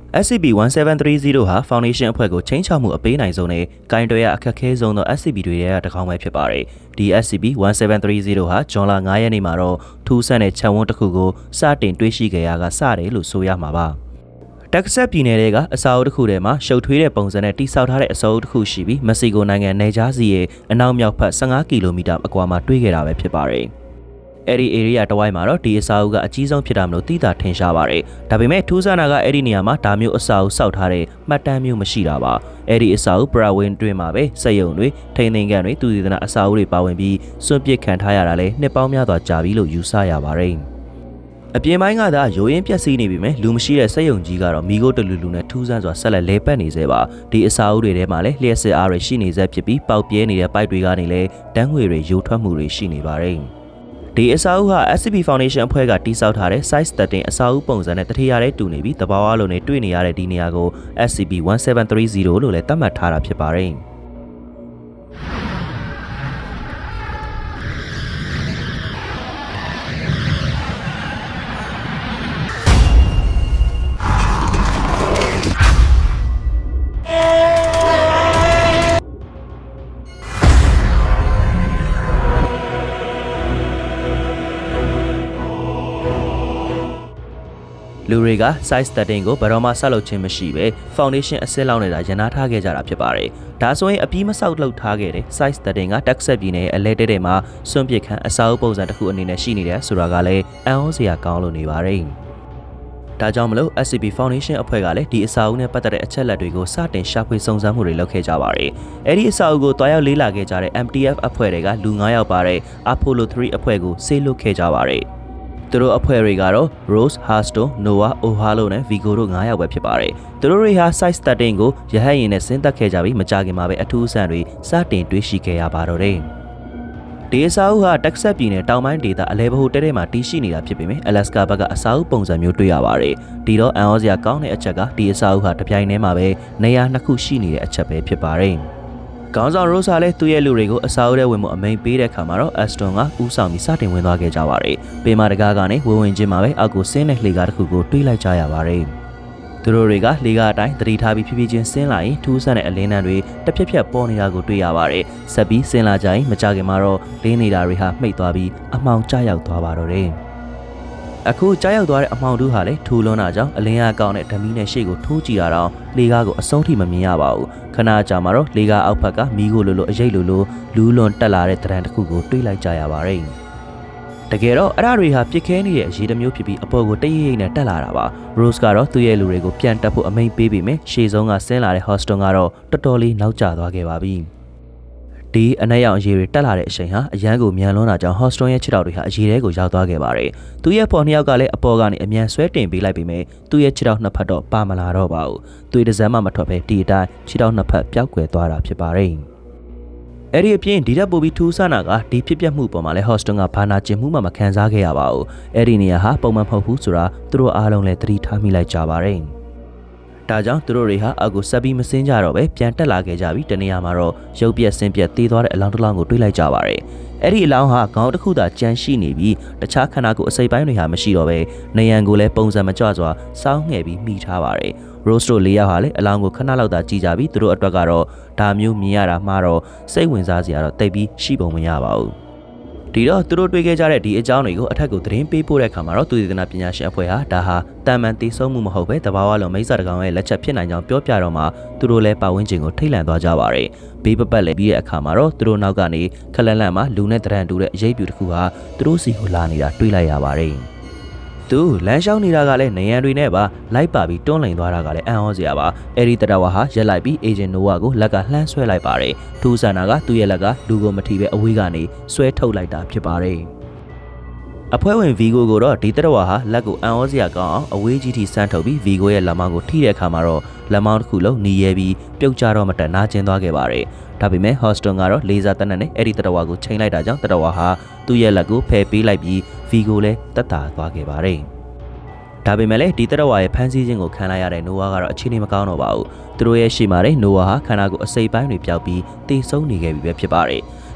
SCP-1730 ဟာ Foundation အဖွဲ့ကိုချိန်ချမှုအပေးနိုင်ဆုံးနဲ့ဂိုင်းတွေရအခက်ခဲဆုံးသော SCP တွေရဲ့တစ်ခေါက်ပဲဖြစ်ပါတယ်။ဒီ SCP-1730 ဟာဇွန်လ9 ရက်နေ့မှာတော့ထူးဆန်းတဲ့ခြံဝန်းတစ်ခုကိုစတင်တွေ့ရှိခဲ့ရကစတယ်လို့ဆိုရမှာပါ။တက်ဆက်ပြည်နယ်တွေကအစာအုပ်တစ်ခုထဲမှာရှုပ်ထွေးတဲ့ပုံစံနဲ့တိစောက်ထားတဲ့အစာအုပ်တစ်ခုရှိပြီးမက္ကဆီကိုနိုင်ငံနယ်ခြားစီရဲ့အနောက်မြောက်ဘက်15 ကီလိုမီတာအကွာမှာတွေ့ခဲ့တာပဲဖြစ်ပါတယ်။အဲ့ဒီ area တဝိုက်မှာတော့ဒီအစာအုပ်ကအကြီးဆုံးဖြစ်တာမလို့သိတာထင်ရှားပါတယ်။ဒါပေမဲ့ထူးဆန်းတာကအဲ့ဒီနေရာမှာဒါမျိုးအစာအုပ်စောက်ထားတဲ့မှတ်တမ်းမျိုးမရှိတာပါ။အဲ့ဒီအစာအုပ်ပရဝင်းတွင်မှာပဲစက်ရုံတွေထိန်းသိမ်းခန်းတွေသူစီသနာအစာအုပ်တွေပါဝင်ပြီးစွန့်ပစ်ခံထားရတာလဲနှစ်ပေါင်းများစွာကြာပြီလို့ယူဆရပါတယ်။အပြင်ပိုင်းကသာရိုးရင်းပျက်စီးနေပြီမဲ့လူမရှိတဲ့စက်ရုံကြီးကတော့မိခိုးတလူလူနဲ့ထူးဆန်းစွာဆက်လက်လဲပတ်နေစေပါဒီအစာအုပ်တွေထဲမှာလည်းလျှက်စစ်အားတွေရှိနေစေဖြစ်ပြီးပေါက်ပြဲနေတဲ့ပိုက်တွေကနေလည်းတန်းငွေတွေယိုထွက်မှုတွေရှိနေပါတယ်ဒီအစာအုပ်ဟာ SCP Foundation အဖွဲ့ကတိစောက်ထားတဲ့ Site-13 အစာအုပ်ပုံစံနဲ့တထရတဲ့တူနေပြီးတဘာဝလုံးနဲ့တွေ့နေရတဲ့ဒီနေရာကို SCP-1730 လို့လည်းသတ်မှတ်ထားတာဖြစ်ပါတယ်လူတွေက Site-13 ကိုဘယ်တော့မှဆောက်လုပ်ခြင်းမရှိဘဲ Foundation အစစ်လောက်နေတာရန်နာထားခဲ့ကြတာဖြစ်ပါတယ်။ဒါဆိုရင်အပြီးမဆောက်လုပ်ထားခဲ့တဲ့ Site-13 ကတက်ဆက်ပြည်နယ်ရဲ့အလဲတဲမှာစွန့်ပစ်ခန်းအစာအုပ်ပုံစံတစ်ခုအနေနဲ့ရှိနေတယ်ဆိုတာကလည်းအံ့ဩစရာကောင်းလို့နေပါတယ်။ဒါကြောင့်မလို့ SCP Foundation အဖွဲ့ကလည်းဒီအစာအုပ်နဲ့ပတ်သက်တဲ့အချက်အလက်တွေကိုစတင်ရှာဖွေစုံစမ်းမှုတွေလုပ်ခဲ့ကြပါတယ်။အဲဒီအစာအုပ်ကိုတွားရောက်လေးလာခဲ့ကြတဲ့ MTF အဖွဲ့တွေကလူ9 ယောက်ပါတဲ့ Apollo 3 အဖွဲ့ကိုဆေးလွတ်ခဲ့ကြပါတယ်။သူတို့အဖွဲ့တွေကတော့ Rose, Harston, Noah, Ohalo နဲ့ Vigo တို့9 ယောက်ပဲဖြစ်ပါတယ်။သူတို့တွေဟာ Site-13 ကိုရဟတ်ယာဉ်နဲ့ဆင်းသက်ခဲ့ကြပြီးမကြာခင်မှာပဲအထူးအဆန်းတွေစတင်တွေ့ရှိခဲ့ရပါတော့တယ်။ဒီအစာအုပ်ဟာတက်ဆက်ပြည်နယ်တောင်ပိုင်းဒေသအလဲဘဟုတဲထဲမှာတည်ရှိနေတာဖြစ်ပေမဲ့ Alaska ဘက်ကအစာအုပ်ပုံစံမျိုးတွေ့ရပါတယ်။ဒီတော့အံ့ဩစရာကောင်းတဲ့အချက်ကဒီအစာအုပ်ဟာတစ်ပြိုင်တည်းမှာပဲနေရာ2 ခုရှိနေတဲ့အချက်ပဲဖြစ်ပါတယ်။ကောင်းဆောင် Rosa လည်းသူ့ရဲ့လူတွေကိုအစာအုပ်ထဲဝင်မှုအမိန်ပေးတဲ့အခါမှာတော့ Aston ကဦးဆောင်ပြီးစတင်ဝင်သွားခဲ့ကြပါတယ်။ပေမာတကားကနေဝင်ချင်းမှာပဲအောက်ကိုဆင်းတဲ့လှေကားတစ်ခုကိုတွေးလိုက်ကြရပါတယ်။သူတို့တွေကလှေကားအတိုင်းသတိထားပြီးဖြည်းဖြည်းချင်းဆင်းလာရင်ထူးဆန်းတဲ့အလင်းတန်းတွေတစ်ဖြက်ဖြက်ပေါ်နေတာကိုတွေ့ရပါတယ်။ဆက်ပြီးဆင်းလာကြရင်မကြခင်မှာတော့လင်းနေတာတွေဟာမှိတ်သွားပြီးအမှောင်ကျရောက်သွားပါတော့တယ်။အခုကြားရောက်သွားတဲ့အမှောင်တူးဟာလည်းထူလွန်းတာကြောင့်အလင်းအားကောင်းတဲ့ဓမီနဲ့ရှေ့ကိုထိုးကြည့်ရတော့လေကားကိုအဆုံးထိမမြင်ရပါဘူးခဏကြာမှာတော့လေကားအောက်ဘက်ကမီးကိုလိုအရိပ်လိုလူးလွန်တက်လာတဲ့တရံတစ်ခုကိုတွေးလိုက်ကြရပါတယ်တကယ်တော့အဲ့ဒါတွေဟာပြစ်ခဲနေတဲ့အရေးတစ်မျိုးဖြစ်ပြီးအပေါ်ကိုတရိပ်နဲ့တက်လာတာပါ Rose ကတော့သူ့ရဲ့လူတွေကိုပြန်တက်ဖို့အမိန့်ပေးပြီးမြရှေ့ဆုံးကဆင်းလာတဲ့ Houston ကတော့တော်တော်လေးနောက်ကျသွားခဲ့ပါပြီဒီအနက်ရောင်အရေးတွေတက်လာတဲ့အချိန်ဟာအရန်ကိုမြန်လွန်းတာကြောင့် Houston ရဲ့ခြေထောက်တွေဟာအရေးထဲကိုရောက်သွားခဲ့ပါတယ်။သူ့ရဲ့ဖော်နှစ်ယောက်ကလည်းအပေါ်ကနေအမြန်ဆွဲတင်ပေးလိုက်ပေမဲ့သူ့ရဲ့ခြေထောက်နှစ်ဖက်တော့ပါမလာတော့ပါဘူး။သူ့တစ်စမ်းမှမထွက်ပဲဒီအတိုင်းခြေထောက်နှစ်ဖက်ပျောက်ကွယ်သွားတာဖြစ်ပါတယ်။အဲ့ဒီအပြင်ဒီတက်ပိုပြီးထူးဆန်းတာကဒီဖြစ်ပျက်မှုပေါ်မှာလည်း Houston ကဘာနာကျင်မှုမှမခံစားခဲ့ရပါဘူး။အဲ့ဒီနေရာဟာပုံမှန်မဟုတ်ဘူးဆိုတာသူတို့အားလုံးလည်းသတိထားမိလိုက်ကြပါတယ်။ဒါကြောင့်သူတို့တွေဟာအကူဆက်ပြီးမစင်းကြတော့ပဲပြန်တက်လာခဲ့ကြပြီးတနေရာမှာတော့ရုပ်ပြက်ဆင်းပြက်သေးသွားတဲ့အလောင်းတစ်လောင်းကိုတွေးလိုက်ကြပါတယ်။အဲ့ဒီအလောင်းဟာခေါင်းတစ်ခုသာကျန်ရှိနေပြီးတခြားခန္ဓာကိုယ်အစိပ်ပိုင်းတွေဟာမရှိတော့ပဲနေရန်ကိုလည်းပုံစံမကျစွာစောင်းငှဲ့ပြီးမိထားပါတယ်။ Rose တို့၄ ယောက်ဟာလည်းအလောင်းကိုခဏလောက်သာကြည့်ကြပြီးသူတို့အတွက်ကတော့ဒါမျိုးမြင်ရတာမှာတော့စိတ်ဝင်စားစရာတော့တိတ်ပြီးရှိပုံမရပါဘူး။ဒီတော့သူတို့တွေ့ခဲ့ကြတဲ့ဒီအကြောင်းတွေကိုအထက်ကိုသတင်းပေးပို့တဲ့အခါမှာတော့သူသေသနာပညာရှင်အဖွဲ့ဟာဒါဟာတာမန်တည်ဆုံမှုမဟုတ်ပဲတဘာဝလုံးမိစ္ဆာတကောင်ရဲ့လက်ချက်ဖြစ်နိုင်ကြောင်းပြောပြတော့မှသူတို့လည်းပတ်ဝန်းကျင်ကိုထိတ်လန့်သွားကြပါတယ်။ဘေးပပတ်လည်းပြီးတဲ့အခါမှာတော့သူတို့နောက်ကနေခလန်လန့်မှာလူနဲ့တရံတူတဲ့အရေးပြူတစ်ခုဟာသူတို့စီကိုလာနေတာတွေ့လိုက်ရပါတယ်။သူလမ်းလျှောက်နေတာကလည်းနေရန်တွေနဲ့ပါလိုက်ပါပြီးတွန်းလှန်သွားတာကလည်းအံ့ဩစရာပါအဲဒီတရဝါဟာရက်လိုက်ပြီးအေဂျင်နိုဝါကိုလက်ကလှမ်းဆွဲလိုက်ပါတယ်ထူးဆန်တာကသူ့ရဲ့လက်ကလူကိုမထီပဲအဝေးကနေဆွဲထုတ်လိုက်တာဖြစ်ပါတယ်အဖွဲ့ဝင် Vigo ကိုတော့ဒီတရဝါဟာလက်ကိုအံ့ဩစရာကောင်းအောင်အဝေးကြီးထိဆန်းထုတ်ပြီး Vigo ရဲ့လက်မောင်းကိုထိတဲ့အခါမှာတော့လက်မောင်းတစ်ခုလုံးหนีရဲပြီးပြုတ်ကျတော့မတက်နာကျင်သွားခဲ့ပါတယ်ဒါပေမဲ့ Houston ကတော့လေဆာတက်နဲ့အဲ့ဒီတရဝါကိုချိန်လိုက်တာကြောင့်တရဝါဟာသူ့ရဲ့လက်ကိုဖယ်ပေးလိုက်ပြီး Vigo လည်းတက်တာသွားခဲ့ပါတယ်ဒါပေမဲ့လည်းဒီတရဝါရဲ့ဖမ်းဆီးခြင်းကိုခံလိုက်ရတဲ့ Noah ကတော့အခြေအနေမကောင်းတော့ပါဘူးသူတို့ရဲ့ရှေ့မှာတဲ့ Noah ဟာခန္ဓာကိုယ်အစိပ်ပိုင်းတွေပျောက်ပြီးတေဆုံးနေခဲ့ပြီပဲဖြစ်ပါတယ်ဒီ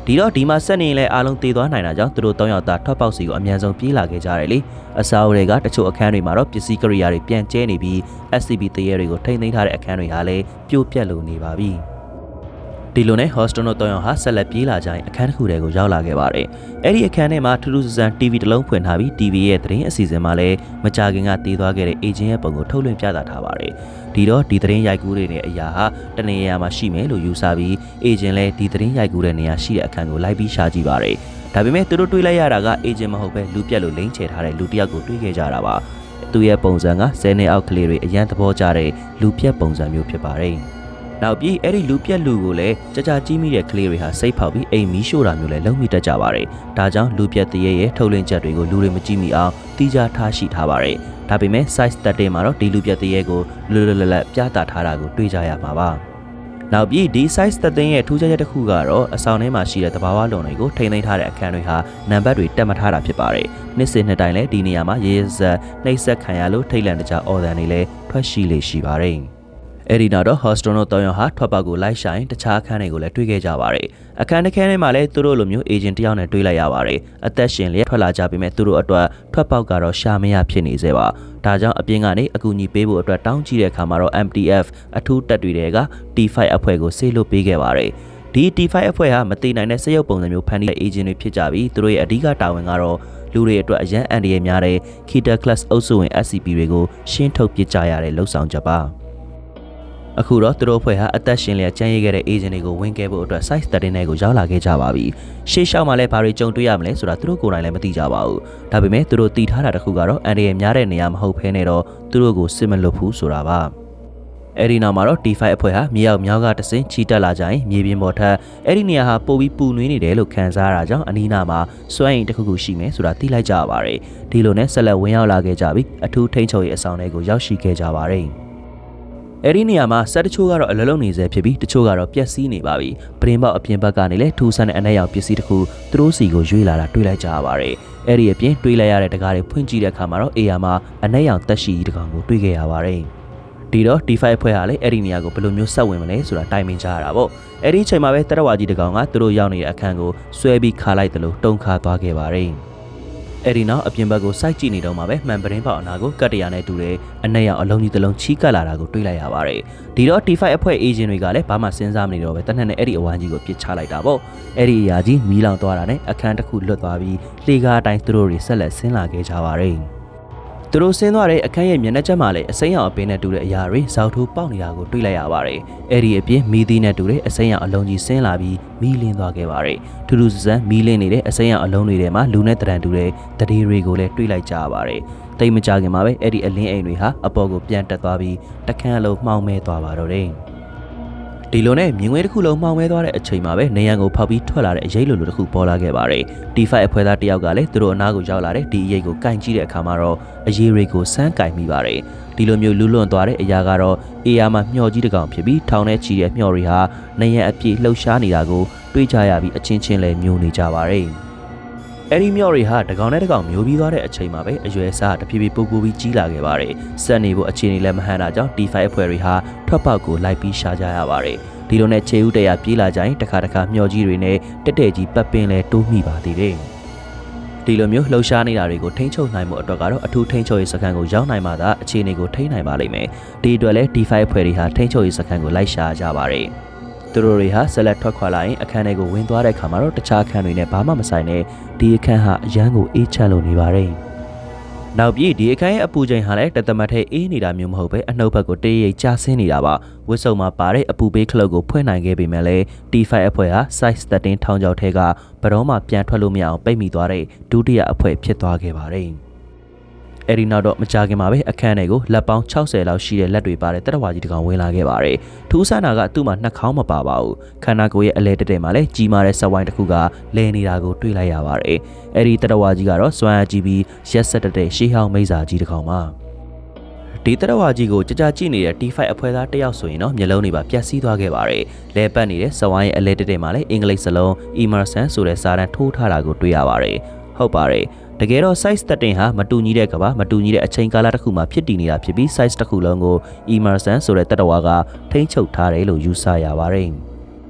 ဒီတော့ဒီမှာဆက်နေလဲအားလုံးတည်သွားနိုင်တာကြောင့်သူတို့3ယောက်သားထွက်ပေါက်စီကိုအမြန်ဆုံးပြေးလာခဲ့ကြတယ်လေအစာအိုတွေကတချို့အခန်းတွေမှာတော့ပစ္စည်းကိရိယာတွေပြန်ကျဲနေပြီး SCP တရေတွေကိုထိန်းသိမ်းထားတဲ့အခန်းတွေဟာလည်းပြိုပြက်လိုနေပါပြီဒီလိုနဲ့ hostel တို့3ယောက်ဟာဆက်လက်ပြေးလာကြရင်အခန်းတစ်ခုတည်းကိုရောက်လာခဲ့ပါတယ်အဲ့ဒီအခန်းထဲမှာထူးထူးဆန်းဆန်း TV တစ်လုံးဖွင့်ထားပြီး TV ရဲ့သတင်းအစီအစဉ်မှာလည်းမကြာခင်ကတည်သွားခဲ့တဲ့ agent ရဲ့ပုံကိုထုတ်လွှင့်ပြသထားပါတယ်ဒီတော့ဒီသတင်းရိုက်ကူးတွေနဲ့အရာဟာတနေရာမှာရှိမယ်လို့ယူဆပြီး agent လည်းဒီသတင်းရိုက်ကူးတဲ့နေရာရှိတဲ့အခန်းကိုလိုက်ပြီးရှာကြည့်ပါတယ်ဒါပေမဲ့သူတို့တွေးလိုက်ရတာက agent မဟုတ်ပဲလူပြက်လို့လိမ့်ချထားတဲ့လူတစ်ယောက်ကိုတွေးခဲ့ကြတာပါသူရဲ့ပုံစံက10နှစ်အောက်ကလေးတွေအရန်သဘောကျတဲ့လူပြက်ပုံစံမျိုးဖြစ်ပါတယ်နောက်ပြီးအဲ့ဒီလူပြက်လူကိုလည်းကြာကြီးမိတဲ့ကလေးတွေဟာစိတ်ဖောက်ပြီးအိမ်မီးရှို့တာမျိုးလည်းလုပ်မိတတ်ကြပါတယ်။ဒါကြောင့်လူပြက်တရေရဲ့ထုတ်လင်းချက်တွေကိုလူတွေမကြည့်မိအောင်တိကျထားရှိထားပါတယ်။ဒါပေမဲ့ Site-13 မှာတော့ဒီလူပြက်တရေကိုလွတ်လွတ်လပ်လပ်ပြသထားတာကိုတွေ့ကြရမှာပါ။နောက်ပြီးဒီ Site-13 ရဲ့ထူးခြားချက်တစ်ခုကတော့အဆောင်ထဲမှာရှိတဲ့သဘာဝလွန်တွေကိုထိန်းသိမ်းထားတဲ့အခန်းတွေဟာနံပါတ်တွေတက်မထားတာဖြစ်ပါတယ်။နှစ်စဉ်နှစ်တိုင်းလည်းဒီနေရာမှာရေစက်နှိပ်စက်ခံရလို့ထိတ်လန့်တကြားအော်ဒန်တွေလည်းထွက်ရှိလေရှိပါတယ်။အဲ့ဒီနောက်တော့ hostel တို့3ယောက်ဟာထွက်ပေါက်ကိုလိုက်ရှာရင်တခြားအခန်းတွေကိုလည်းတွေ့ခဲ့ကြပါတယ်။အခန်းတစ်ခန်းထဲမှာလည်းသူတို့လိုမျိုး agent တယောက်နဲ့တွေ့လိုက်ရပါတယ်။အသက်ရှင်လျက်ထွက်လာကြပြီးမဲ့သူတို့အတွက်ထွက်ပေါက်ကတော့ရှာမရဖြစ်နေသေးပါ။ဒါကြောင့်အပြင်ကနေအကူအညီပေးဖို့အတွက်တောင်းကြည့်တဲ့အခါမှာတော့ MTF အထူးတပ်တွေက T5 အဖွဲ့ကိုဆေးလွတ်ပေးခဲ့ပါတယ်။ဒီ T5 အဖွဲ့ဟာမသိနိုင်တဲ့စရုပ်ပုံစံမျိုးဖန်တီးတဲ့ agent တွေဖြစ်ကြပြီးသူတို့ရဲ့အဓိကတာဝန်ကတော့လူတွေအတွက်အရန်အန်ဒီရဲ့များတဲ့ Kita Class အုပ်စုဝင် SCP တွေကိုရှင်းထုတ်ပစ်ကြရတဲ့လှုပ်ဆောင်ချက်ပါ။အခုတော့သူတို့အဖွဲ့ဟာအသက်ရှင်လျက်ကျန်းရည်ခဲ့တဲ့ agent တွေကိုဝင်ခဲ့ဖို့အတွက် Site-13 နဲ့ကိုရောက်လာခဲ့ကြပါပြီ။ရှေ့လျှောက်မှာလည်းဘာတွေကြုံတွေ့ရမလဲဆိုတာသူတို့ကိုယ်တိုင်လည်းမသိကြပါဘူး။ဒါပေမဲ့သူတို့သိထားတာတစ်ခုကတော့အန်ဒီရဲ့များတဲ့နေရာမဟုတ်ဘဲနဲ့တော့သူတို့ကိုစစ်မလွတ်ဘူးဆိုတာပါ။အဲ့ဒီနောက်မှာတော့ T5 အဖွဲ့ဟာမြေအောက်ကတဆင့်ချီတက်လာကြရင်မြေပြင်ပေါ်ထက်အဲ့ဒီနေရာဟာပိုပြီးပူနွေးနေတယ်လို့ခံစားရတာကြောင့်အနီးနားမှာစွမ်းအင်တစ်ခုရှိမယ်ဆိုတာသိလိုက်ကြရပါတယ်။ဒီလိုနဲ့ဆက်လက်ဝင်ရောက်လာခဲ့ကြပြီးအထူးထိန်းချုပ်ရေးအဆောင်တွေကိုရောက်ရှိခဲ့ကြပါတယ်။အဲ့ဒီနေရာမှာဆက်တချို့ကတော့အလလုံးနေစေဖြစ်ပြီးတချို့ကတော့ပျက်စီးနေပါပြီ။ပရင်ပေါက်အပြင်ဘက်ကနေလည်းထူးဆန်းတဲ့အနက်ရောင်ပစ္စည်းတစ်ခုသူတို့စီကိုရွေးလာတာတွေ့လိုက်ကြရပါတယ်။အဲ့ဒီအပြင်တွေးလိုက်ရတဲ့တကားတွေဖွင့်ကြည့်တဲ့အခါမှာတော့အေယာမှာအနက်ရောင်တက်ရှိကြီးတစ်ကောင်ကိုတွေ့ခဲ့ရပါတယ်။ဒီတော့ T5 အဖွဲ့ဟာလည်းအဲ့ဒီနေရာကိုဘယ်လိုမျိုးဆက်ဝင်မလဲဆိုတာတိုင်ပင်ကြရတာပေါ့။အဲ့ဒီအချိန်မှာပဲတရဝါကြီးတစ်ကောင်ကသူတို့ရောက်နေတဲ့အခန်းကိုဆွဲပြီးခါလိုက်တယ်လို့တုံခါသွားခဲ့ပါတယ်။အဲ့ဒီနောက်အပြင်ဘက်ကိုစိုက်ကြည့်နေတော့မှပဲမှန်ပရင်ပေါက်အနာကိုကတ်တရာနဲ့တူတဲ့အနက်ရောင်အလုံးကြီးတစ်လုံးချီးကပ်လာတာကိုတွေ့လိုက်ရပါတယ်။ဒီတော့ T5 အဖွဲ့ agent တွေကလည်းဘာမှစဉ်းစားမနေတော့ပဲတနက်နဲ့အဲ့ဒီအဝိုင်းကြီးကိုပစ်ချလိုက်တာပေါ့။အဲ့ဒီအရာကြီးမီးလောင်သွားတာနဲ့အခန်းတစ်ခုလွတ်သွားပြီးလှေကားအတိုင်းသူတို့တွေဆက်လက်ဆင်းလာခဲ့ကြပါတယ်။သူတို့ဆင်းသွားတဲ့အခန်းရဲ့မျက်နှာချက်မှာလည်းအစိမ်းရောင်အပင်နဲ့တူတဲ့အရာတွေဇောက်ထိုးပေါက်နေတာကိုတွေ့လိုက်ရပါတယ်။အဲ့ဒီအပြင်မီးသီးနဲ့တူတဲ့အစိမ်းရောင်အလုံးကြီးဆင်းလာပြီးမီးလင်းသွားခဲ့ပါတယ်။ထူးထူးဆန်းဆန်းမီးလင်းနေတဲ့အစိမ်းရောင်အလုံးတွေထဲမှာလူနဲ့တရံတူတဲ့တရေတွေကိုလည်းတွေ့လိုက်ကြရပါတယ်။တိတ်မကြခင်မှာပဲအဲ့ဒီအလင်းအိမ်တွေဟာအပေါ်ကိုပြန်တက်သွားပြီးတခန်းအလုံးမှောင်မဲသွားပါတော့တယ်။ဒီလိုနဲ့မြင်ကွင်းတစ်ခုလုံးမှောင်မဲသွားတဲ့အချိန်မှာပဲနေရန်ကိုဖောက်ပြီးထွက်လာတဲ့အရိပ်လိုတစ်ခုပေါ်လာခဲ့ပါတယ်။ T5 အဖွဲ့သားတယောက်ကလည်းသူတို့အနားကိုရောက်လာတဲ့ဒီအရိပ်ကိုကင်ကြည့်တဲ့အခါမှာတော့အရေးတွေကိုစမ်းကင်မိပါတယ်။ဒီလိုမျိုးလူလွန်သွားတဲ့အရာကတော့အေယာမှာမျှော်ကြီးတစ်ကောင်ဖြစ်ပြီးထောင်ထဲချီတဲ့မျှော်တွေဟာနေရန်အပြည့်လှုပ်ရှားနေတာကိုတွေးကြရပြီးအချင်းချင်းလည်းမျိုးနေကြပါတယ်။အဲ့ဒီမျှော်တွေဟာတကောင်နဲ့တကောင်မျိုးပြီးသွားတဲ့အချိန်မှာပဲအရွယ်စားတဖြည်းဖြည်းပိုပြီးကြီးလာခဲ့ပါတယ်။ဆက်နေဖို့အခြေအနေလည်းမဟန်တာကြောင့် T5 အဖွဲ့တွေဟာထွက်ပေါက်ကိုလိုက်ပြီးရှာကြရပါတယ်။ဒီလိုနဲ့ခြေဦးတရာပြေးလာကြရင်တခါမျှော်ကြီးတွေနဲ့တက်တဲ့ကြီးပတ်ပင်လဲတိုးမိပါသေးတယ်။ဒီလိုမျိုးလှုပ်ရှားနေတာတွေကိုထိန်းချုပ်နိုင်မှုအတွက်ကတော့အထူးထိန်းချုပ်ရေးစခန်းကိုရောက်နိုင်မှသာအခြေအနေကိုထိန်းနိုင်ပါလိမ့်မယ်။ဒီအတွက်လည်း T5 အဖွဲ့တွေဟာထိန်းချုပ်ရေးစခန်းကိုလိုက်ရှာကြပါတယ်။သူတို့တွေဟာဆက်လက်ထွက်ခွာလာရင်အခန်းထဲကိုဝင်သွားတဲ့အခါမှာတော့တခြားအခန်းတွေနဲ့ဘာမှမဆိုင်တဲ့ဒီအခန်းဟာအရန်ကိုအေးချမ်းလို့နေပါတယ်။နောက်ပြီးဒီအခန်းရဲ့အပူချိန်ဟာလည်းတသမတ်ထဲအေးနေတာမျိုးမဟုတ်ပဲအနှုတ်ဘက်ကိုတရိပ်ကျဆင်းနေတာပါဝစ်စုံမှာပါတဲ့အပူပေးခလုတ်ကိုဖွင့်နိုင်ခဲ့ပေမဲ့လည်း T5 အဖွဲ့ဟာ Site-13 ထောင်ချောက်ထဲကဘယ်တော့မှပြန်ထွက်လို့မရအောင်ပိတ်မိသွားတဲ့ဒုတိယအဖွဲ့ဖြစ်သွားခဲ့ပါတယ်အဲ့ဒီနောက်တော့မကြာခင်မှာပဲအခန်းထဲကိုလက်ပေါင်း60လောက်ရှိတဲ့လက်တွေပါတဲ့တရဝါကြီးတစ်ကောင်ဝင်လာခဲ့ပါတယ်ထူးဆန်းတာကသူ့မှာနှာခေါင်းမပါပါဘူးခန္ဓာကိုယ်ရဲ့အလဲတက်မှာလည်းကြီးမားတဲ့စက်ဝိုင်းတစ်ခုကလဲနေတာကိုတွေ့လိုက်ရပါတယ်အဲ့ဒီတရဝါကြီးကတော့စွမ်းအားကြီးပြီးရက်ဆက်တဲ့ရှေးဟောင်းမိစာကြီးတစ်ကောင်ပါဒီတရဝါကြီးကိုကြကြကြည့်နေတဲ့ T5 အဖွဲ့သားတယောက်ဆိုရင်တော့မျက်လုံးတွေပါပျက်စီးသွားခဲ့ပါတယ်လဲပတ်နေတဲ့စက်ဝိုင်းရဲ့အလဲတက်မှာလည်းအင်္ဂလိပ်စလုံး Emerson ဆိုတဲ့စာတန်းထိုးထားတာကိုတွေ့ရပါတယ်ဟုတ်ပါတယ်တကယ်တော့ Site-13 ဟာမတူညီတဲ့ကမ္ဘာမတူညီတဲ့အချိန်ကာလတစ်ခုမှာဖြစ်တည်နေတာဖြစ်ပြီး size တစ်ခုလုံးကို Emerson ဆိုတဲ့တတဝါကထိန်းချုပ်ထားတယ်လို့ယူဆရပါတယ်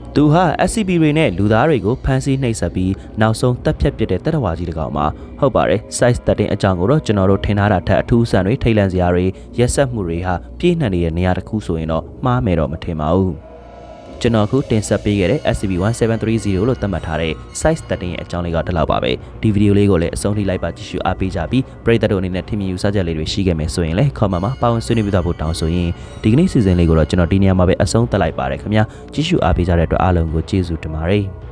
သူဟာ SCP တွေနဲ့လူသားတွေကိုဖမ်းဆီးနှိပ်စက်ပြီးနောက်ဆုံးတပ်ဖြတ်ပစ်တဲ့တပ်တော်ဝါကြီးတစ်ကောင်မှာဟုတ်ပါတယ် Site-13 အကြောင်းကိုတော့ကျွန်တော်တို့ထင်ထားတာထက်အထူးဆန်တွေထိတ်လန့်စရာတွေရက်စက်မှုတွေဟာပြည့်နှံ့နေတဲ့နေရာတစ်ခုဆိုရင်တော့မှားမယ်တော့မထင်ပါဘူးကျွန်တော်ခုတင်ဆက်ပေးခဲ့တဲ့ SCP-1730 လို့သတ်မှတ်ထားတဲ့ Site-13 ရဲ့အကြောင်းလေးကဒီလောက်ပါပဲဒီဗီဒီယိုလေးကိုလည်းအဆုံးထိလိုက်ပါကြည့်ရှုအားပေးကြပြီးပရိသတ်တို့အနေနဲ့ထင်မြင်ယူဆချက်လေးတွေရှိခဲ့မယ်ဆိုရင်လည်း comment မှာပါဝင်ဆွေးနွေးပြသဖို့တောင်းဆိုရင်ဒီကနေ့စီစဉ်လေးကိုတော့ကျွန်တော်ဒီနေရာမှာပဲအဆုံးသတ်လိုက်ပါရခင်ဗျာကြည့်ရှုအားပေးကြတဲ့အတွက်အားလုံးကိုကျေးဇူးတင်ပါတယ်